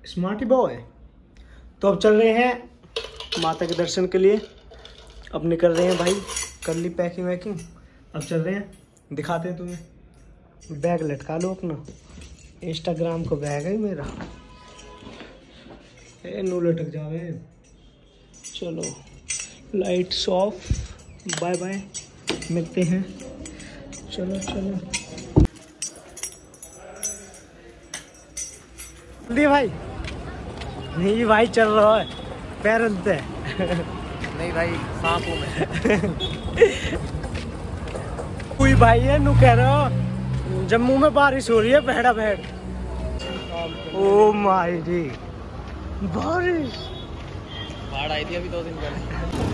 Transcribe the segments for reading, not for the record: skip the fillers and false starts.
Smarty boy. तो अब चल रहे हैं माता के दर्शन के लिए। अब निकल रहे हैं भाई, कर ली पैकिंग वैकिंग। अब चल रहे हैं, दिखाते हैं तुम्हें। बैग लटका लो अपना, इंस्टाग्राम को बैग है मेरा। नू लटक जावे। चलो लाइट्स ऑफ, बाय बाय, मिलते हैं। चलो चलो भाई। नहीं भाई चल रहा है, पैर हलते हैं। नहीं भाई सांप हूँ मैं। कोई भाई है नू कह रहा हो जम्मू में बारिश हो रही है, भेड़ा भेड़। ओ माय रे, बारिश बाढ़ आई थी अभी 2 दिन पहले।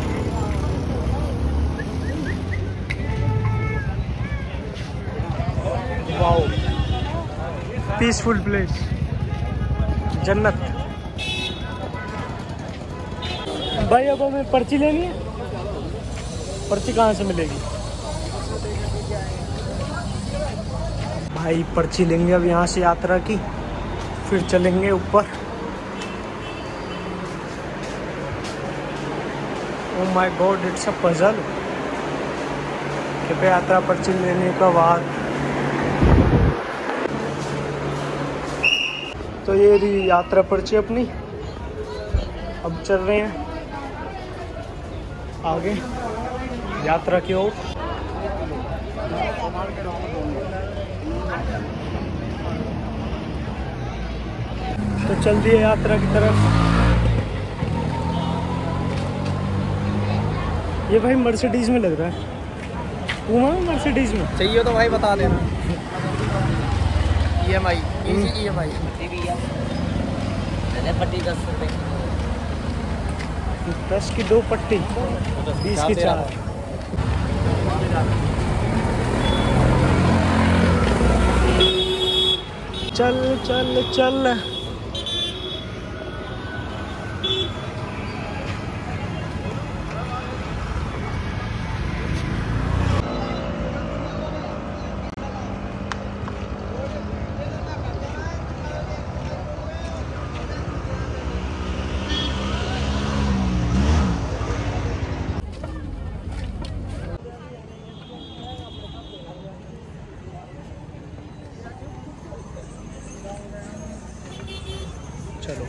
वाओ, पीसफुल प्लेस, जन्नत। भाई अब हमें पर्ची लेनी है। पर्ची कहाँ से मिलेगी भाई? पर्ची लेंगे अब यहाँ से यात्रा की, फिर चलेंगे ऊपर। Oh my god, it's a puzzle. कृपया यात्रा पर्ची लेने का बाद। तो ये रही यात्रा पर्ची अपनी। अब चल रहे हैं आगे यात्रा की ओर। तो चल दिए यात्रा की तरफ। ये भाई मर्सिडीज में लग रहा है। पूमा में, मर्सिडीज में चाहिए तो भाई बता देना। EMI, easy EMI। पट्टी 10 रुपये, 10 की 2 पट्टी, 20 की 4। चल चल चल। चलो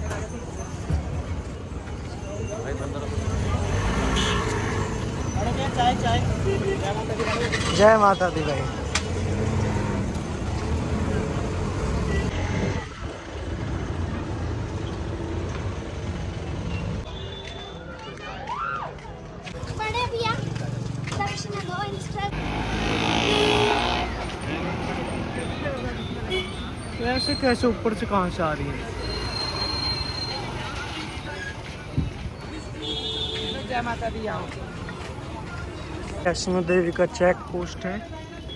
जय माता दी भाई। ऐसे कैसे ऊपर से कहाँ से आ रही है? जय माता दी। आओ, वैष्णो देवी का चेक पोस्ट है।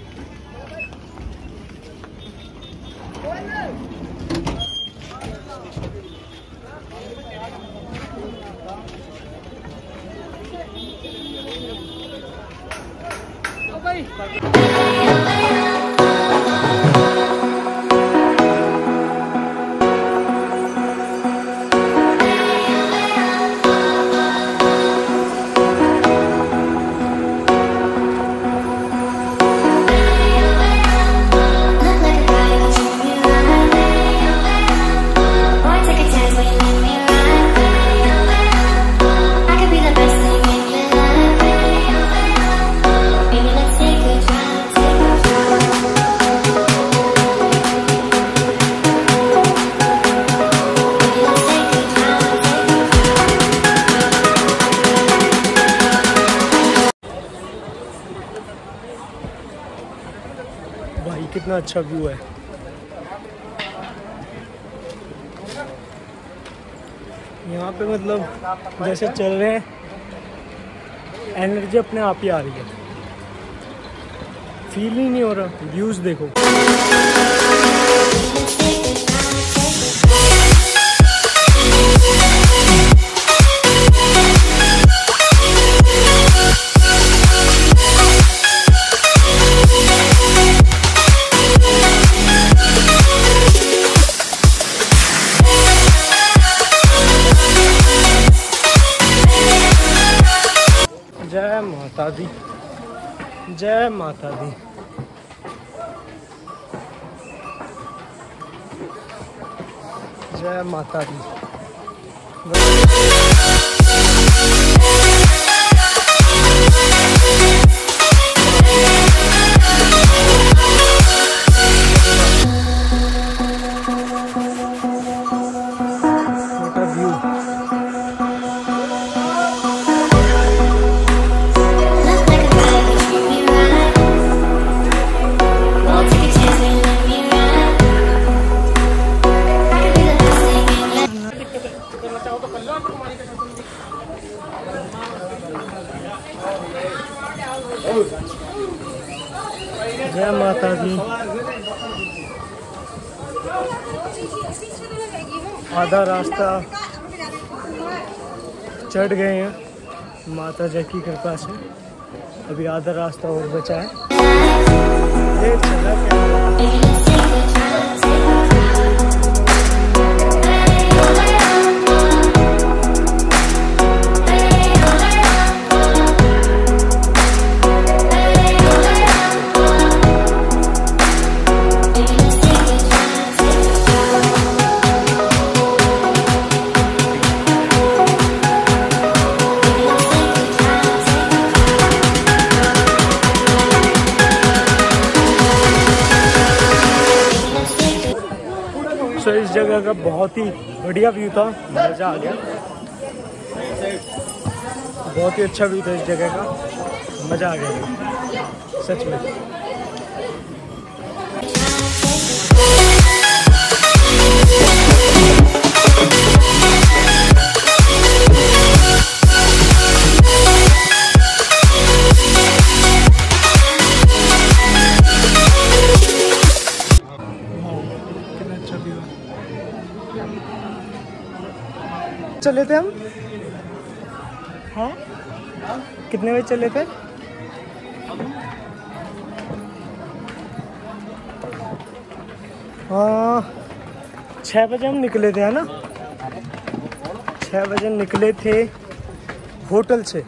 भाई कितना अच्छा व्यू है। यहाँ पे मतलब जैसे चल रहे हैं, एनर्जी अपने आप ही आ रही है। फील ही नहीं हो रहा। व्यूज़ देखो। माता दी, जय माता दी। जय माता दी। जय माता दी। आधा रास्ता चढ़ गए हैं माता जी की कृपा से, अभी आधा रास्ता और बचा है। ये चला क्या तो इस जगह का बहुत ही बढ़िया व्यू था, मज़ा आ गया। बहुत ही अच्छा व्यू था इस जगह का, मज़ा आ गया सच में। चले थे हम, हाँ कितने बजे चले थे? हाँ 6 बजे हम निकले थे, है ना? 6 बजे निकले थे होटल से,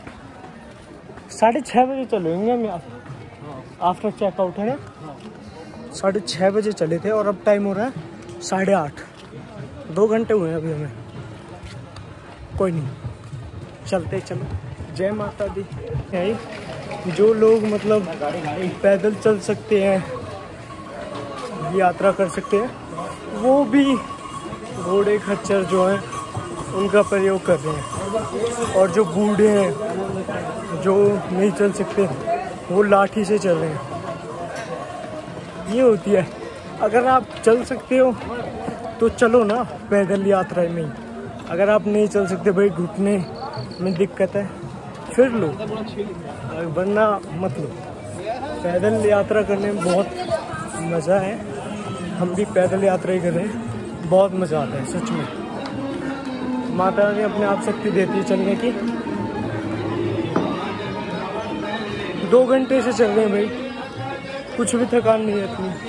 6:30 बजे चले होंगे हम आफ्टर चेकआउट, है ना? 6:30 बजे चले थे और अब टाइम हो रहा है 8:30। 2 घंटे हुए हैं अभी हमें। कोई नहीं, चलते चलो। जय माता दी। जो लोग मतलब पैदल चल सकते हैं, यात्रा कर सकते हैं, वो भी घोड़े खच्चर जो हैं उनका प्रयोग कर रहे हैं। और जो बूढ़े हैं जो नहीं चल सकते वो लाठी से चल रहे हैं। ये होती है, अगर आप चल सकते हो तो चलो ना पैदल यात्रा में ही। अगर आप नहीं चल सकते भाई, घुटने में दिक्कत है, फिर लो, वरना मत लो। पैदल यात्रा करने में बहुत मज़ा है, हम भी पैदल यात्रा ही कर रहे हैं, बहुत मज़ा आता है सच में। माता ने अपने आप शक्ति देती है चलने की। 2 घंटे से चल रहे हैं भाई, कुछ भी थकान नहीं है इतनी।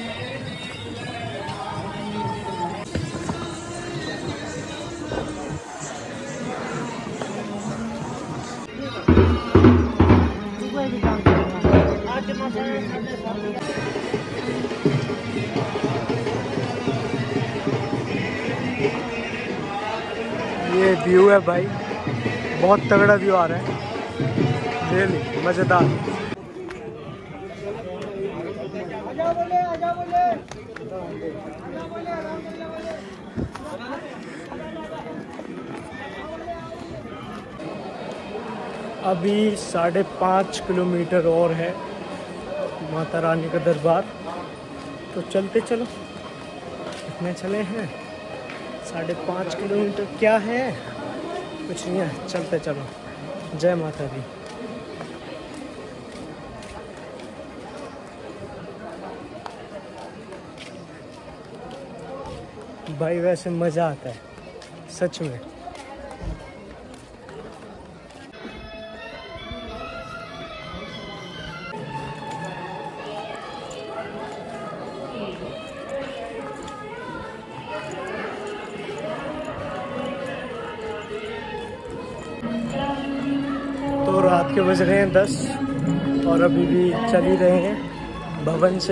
ये व्यू है भाई, बहुत तगड़ा व्यू आ रहा है, रियली मज़ेदार। अभी 5.5 किलोमीटर और है माता रानी का दरबार, तो चलते चलो। कितने चले हैं? 5.5 किलोमीटर क्या है, कुछ नहीं है, चलते चलो। जय माता दी। भाई वैसे मज़ा आता है सच में। तो रात रात के बज रहे हैं 10 और अभी भी चल ही रहे हैं। भवन से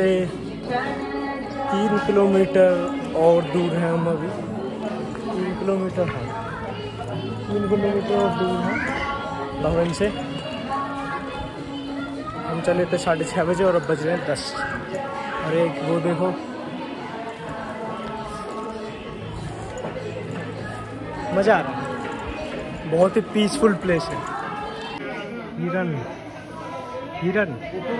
3 किलोमीटर और दूर हैं हम अभी। 3 किलोमीटर हैं, 3 किलोमीटर और दूर हैं भवन से। हम चले थे 6:30 बजे और अब बज रहे हैं 10। अरे वो देखो, मज़ा आ रहा है, बहुत ही पीसफुल प्लेस है। हिरन हिरन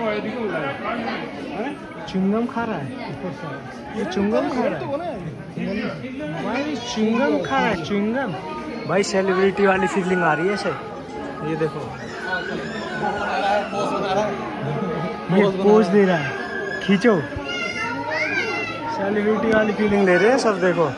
चुंगम खा रहा है, ये चुंगम खा रहा है भाई, चुंगम खा रहा है चुंगम। भाई सेलिब्रिटी वाली फीलिंग आ रही है इसे, ये देखो ये पोज दे रहा है, खींचो। सेलिब्रिटी वाली फीलिंग ले रहे हैं सब, देखो।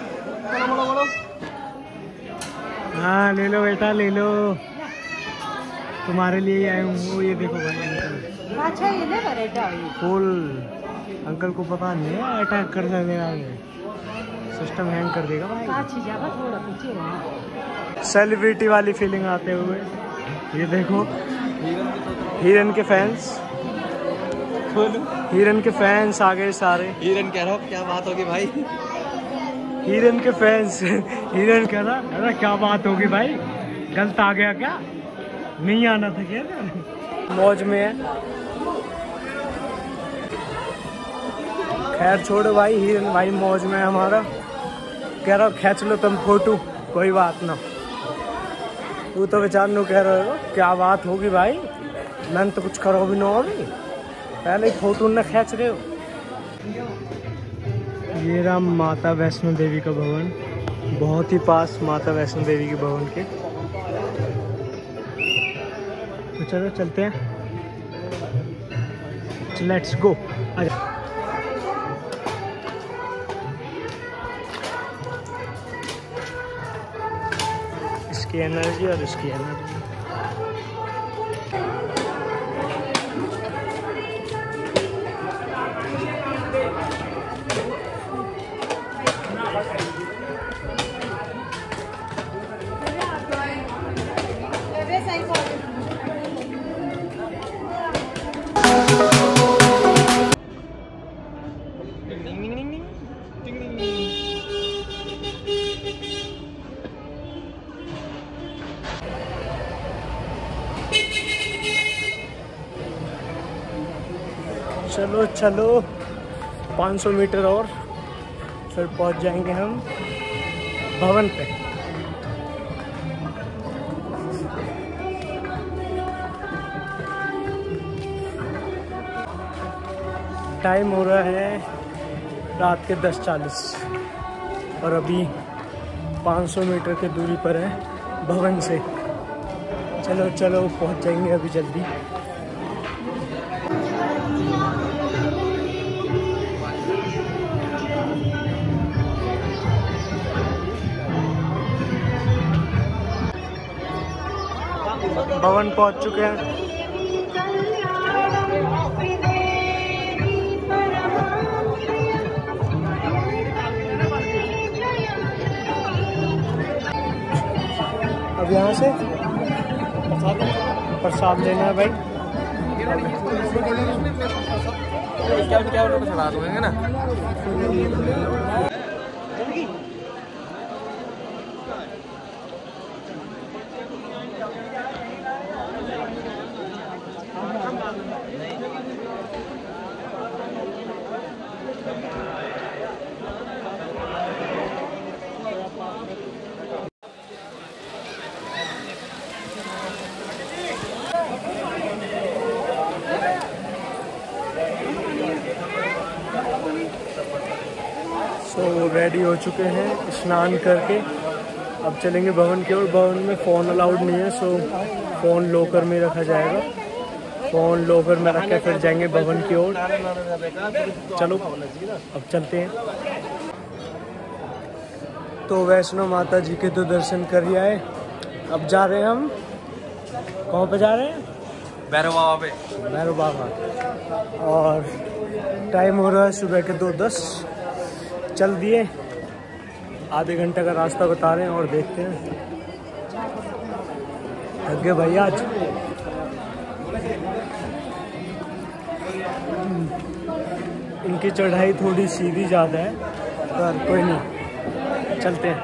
हाँ ले लो बेटा ले लो, तुम्हारे लिए आए हूँ। ये देखो भाई अंकल, अच्छा ये ले बेटा फुल। अंकल को पता नहीं है अटैक कर देगा, सिस्टम हैंग कर देगा भाई। थोड़ा पीछे सेलिब्रिटी वाली फीलिंग आते हुए ये देखो, हिरन के फैंस, हिरन के फैंस आ गए सारे। हिरन कह रहा हूँ, क्या बात होगी भाई? हिरन के फैंस हिरन कह रहा, अरे क्या बात होगी भाई, गलत आ गया क्या, नहीं आना था क्या? मौज में है। खैर छोड़ो भाई, हिरन भाई मौज में है हमारा। कह रहा खींच लो तुम फोटो, कोई बात ना। तू तो बेचार नो कह रहे हो क्या बात होगी भाई, मैंने तो कुछ करो भी ना, अभी पहले ही फोटो न खींच रहे हो। ये रहा माता वैष्णो देवी का भवन, बहुत ही पास माता वैष्णो देवी के भवन के। तो चलो चलते हैं, लेट्स गो। आजा। इसकी एनर्जी और इसकी एनर्जी। चलो चलो 500 मीटर और फिर पहुंच जाएंगे हम भवन पे। टाइम हो रहा है रात के 10:40 और अभी 500 मीटर की दूरी पर है भवन से। चलो चलो पहुंच जाएंगे अभी जल्दी। भवन पहुंच चुके हैं। अब यहाँ से प्रसाद लेना है भाई। क्या चढ़ा दूंगे ना। तो रेडी हो चुके हैं स्नान करके, अब चलेंगे भवन की ओर। भवन में फ़ोन अलाउड नहीं है, सो फ़ोन लॉकर में रखा जाएगा। फ़ोन लॉकर में रख के फिर जाएंगे भवन की ओर। चलो अब चलते हैं। तो वैष्णो माता जी के तो दर्शन कर ही आए, अब जा रहे हैं हम कहाँ पे जा रहे हैं? भैरव बाबा पे। भैरव बाबा। और टाइम हो रहा है सुबह के 2:10। चल दिए, आधे घंटे का रास्ता बता रहे हैं और देखते हैं। थक गए भाई आज। इनकी चढ़ाई थोड़ी सीधी ज़्यादा है, पर कोई नहीं, चलते हैं।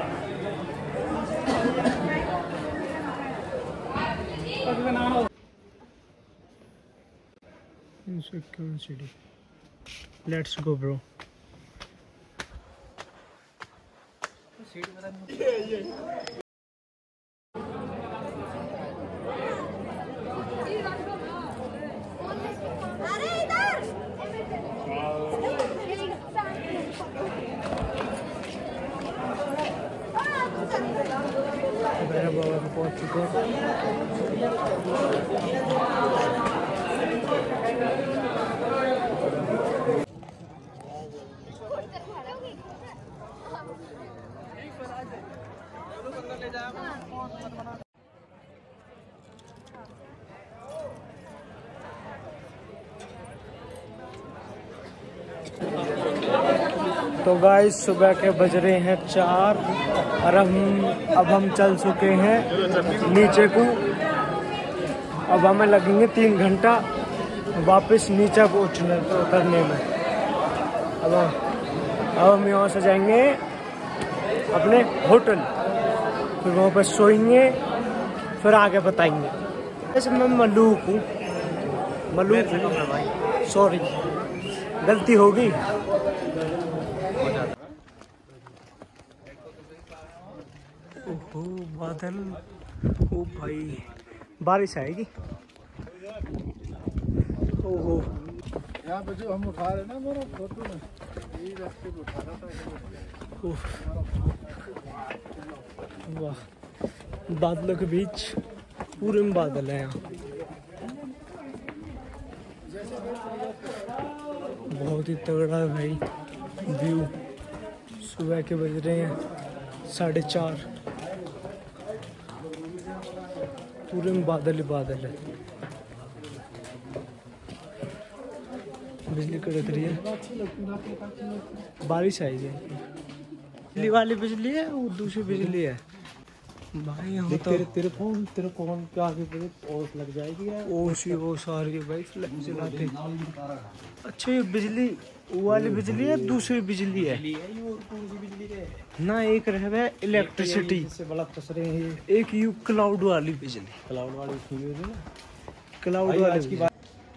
Let's go bro. Bhairav Baba को पहुंच चुके हैं। तो गाइस सुबह के बज रहे हैं 4 और अब हम चल चुके हैं नीचे को। अब हमें लगेंगे 3 घंटा वापस नीचे को उतरने में। अब हम यहाँ से जाएंगे अपने होटल, फिर वहाँ पर सोएंगे, फिर आगे बताएंगे। ऐसे मैं मलूक हूँ, सॉरी गलती होगी। ओहो बादल, ओ भाई बारिश आएगी। ओहो यहाँ पे जो हम उठा रहे ना मेरा फोटो में, यही रास्ते पे उठा रहा था। वाह, बादलों के बीच पूरे में बादल है यहाँ। बहुत ही तगड़ा है भाई व्यू। सुबह के बज रहे हैं 4:30, पूरे में बादल ही बादल है। बिजली कड़क रही है, बारिश आई है। बिजली वाली बिजली है, वो दूसरी बिजली है भाई। यहाँ तो तेरे फोन के आगे ओस लग जाएगी यार। ओस ही ओस आ रही है भाई, फ्लैश जलाते। अच्छा ये बिजली वो वाली बिजली है, दूसरी बिजली है ना। एक रहे इलेक्ट्रिसिटी से बड़ा कस रहे हैं, एक यू क्लाउड वाली बिजली, क्लाउड वाली की बात।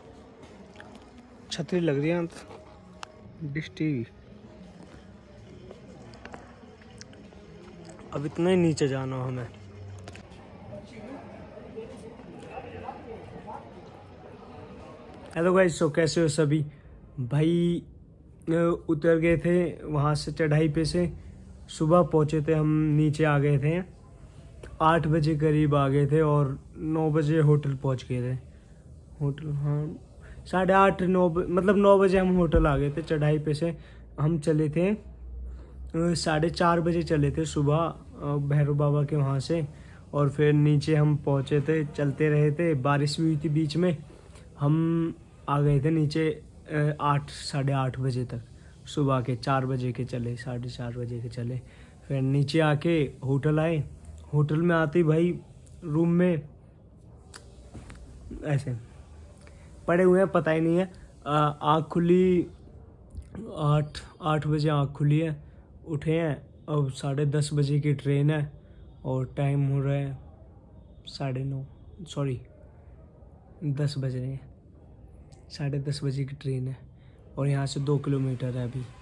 छतरी लग रही है डिश टीवी। अब इतना ही नीचे जाना हमें। हेलो गाइस, सो कैसे हो सभी भाई। उतर गए थे वहाँ से चढ़ाई पे से, सुबह पहुँचे थे हम, नीचे आ गए थे 8 बजे करीब आ गए थे और 9 बजे होटल पहुँच गए थे। होटल हाँ 8:30 9 मतलब 9 बजे हम होटल आ गए थे। चढ़ाई पे से हम चले थे 4:30 बजे चले थे सुबह भैरव बाबा के वहाँ से, और फिर नीचे हम पहुँचे थे, चलते रहे थे। बारिश भी हुई थी बीच में। हम आ गए थे नीचे 8 बजे तक, सुबह के 4 बजे के चले, 4:30 बजे के चले। फिर नीचे आके होटल आए। होटल में आते ही भाई रूम में ऐसे पड़े हुए हैं, पता ही नहीं है। आँख खुली 8 बजे आँख खुली है, उठे हैं। अब 10:30 बजे की ट्रेन है और टाइम हो रहा है 10 बज रहे हैं। 10:30 बजे की ट्रेन है और यहाँ से 2 किलोमीटर है। अभी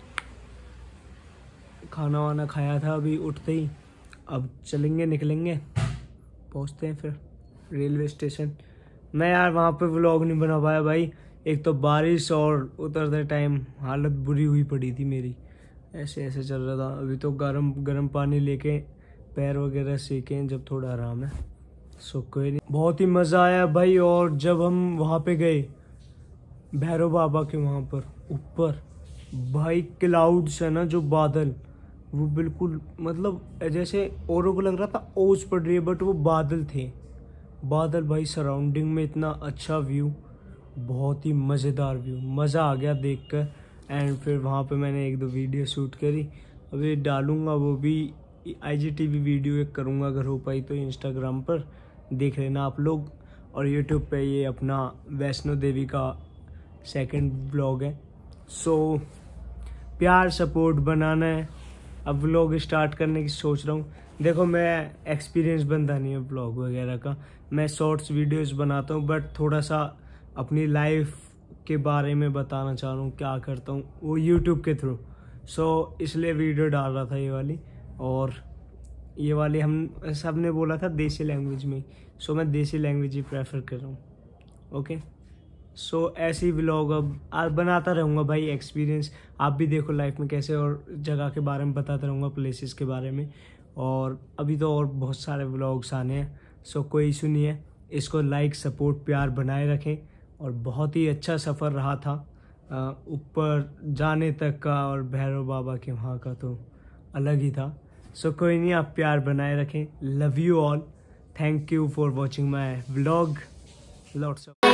खाना वाना खाया था अभी उठते ही। अब चलेंगे, निकलेंगे, पहुँचते हैं फिर रेलवे स्टेशन। मैं यार वहाँ पे व्लॉग नहीं बना पाया भाई, एक तो बारिश और उतरते टाइम हालत बुरी हुई पड़ी थी मेरी। ऐसे चल रहा था। अभी तो गरम पानी लेके पैर वगैरह सेकें जब थोड़ा आराम है। सो कोई नहीं, बहुत ही मज़ा आया भाई। और जब हम वहाँ पे गए भैरव बाबा के वहाँ पर ऊपर, भाई क्लाउड्स है ना, जो बादल, वो बिल्कुल मतलब जैसे औरों को लग रहा था ओस पड़ रही है, बट वो बादल थे। बादल भाई, सराउंडिंग में इतना अच्छा व्यू, बहुत ही मज़ेदार व्यू, मज़ा आ गया देखकर। एंड फिर वहाँ पे मैंने 1-2 वीडियो शूट करी, अभी डालूंगा वो भी। IGTV वीडियो एक करूँगा अगर हो पाई तो इंस्टाग्राम पर, देख लेना आप लोग। और यूट्यूब पे ये अपना वैष्णो देवी का सेकंड व्लॉग है। सो प्यार सपोर्ट बनाना है। अब व्लॉग स्टार्ट करने की सोच रहा हूँ। देखो मैं एक्सपीरियंस बंदा नहीं है व्लॉग वगैरह का, मैं शॉर्ट्स वीडियोस बनाता हूँ, बट थोड़ा सा अपनी लाइफ के बारे में बताना चाह रहा हूँ, क्या करता हूँ वो यूट्यूब के थ्रू। सो इसलिए वीडियो डाल रहा था ये वाली, और ये वाली हम सब ने बोला था देसी लैंग्वेज में, सो मैं देसी लैंग्वेज ही प्रेफर कर रहा हूँ। ओके, सो ऐसी व्लॉग अब बनाता रहूँगा भाई। एक्सपीरियंस आप भी देखो लाइफ में कैसे, और जगह के बारे में बताता रहूँगा, प्लेसेस के बारे में। और अभी तो और बहुत सारे व्लॉग्स आने हैं, सो कोई इशू नहीं है। इसको लाइक सपोर्ट प्यार बनाए रखें। और बहुत ही अच्छा सफ़र रहा था ऊपर जाने तक का, और भैरव बाबा के वहाँ का तो अलग ही था। सो कोई नहीं, आप प्यार बनाए रखें। Love you all, thank you for watching my vlog. Lots of